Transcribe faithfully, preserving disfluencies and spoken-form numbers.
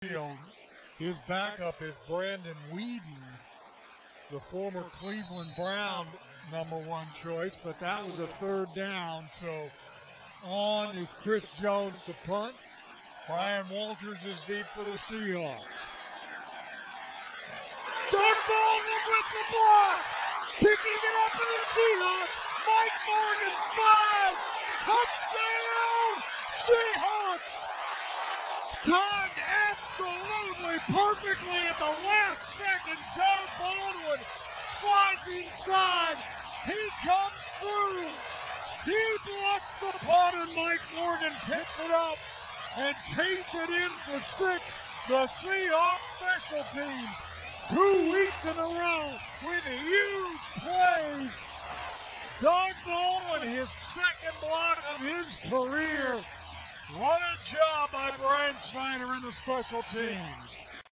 field. His backup is Brandon Whedon, the former Cleveland Brown number one choice, but that was a third down. So on is Chris Jones to punt. Brian Walters is deep for the Seahawks. Doug Baldwin with the block. Picking it up for the Seahawks. Mike Morgan, five. Touchdown, Seahawks. Timed absolutely perfectly at the last second. Doug Baldwin slides inside. He comes through. He blocks the punt, and Mike Morgan picks it up and takes it in for six. The Seahawks special teams, two weeks in a row with huge plays. Doug Baldwin, his second block of his career. What a job by Brian Schneider in the special teams.